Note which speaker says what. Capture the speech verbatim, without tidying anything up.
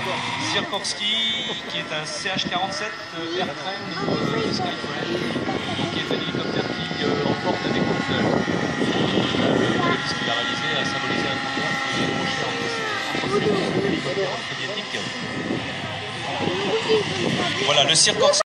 Speaker 1: Sikorsky, qui est un C H quarante-sept Airtrain ou euh, Skyfall, qui est un hélicoptère qui euh, emporte avec conteneur. Ce qu'il a réalisé a symbolisé un conteneur qui est décroché entre ces hélicoptères soviétiques. Voilà, le Sikorsky.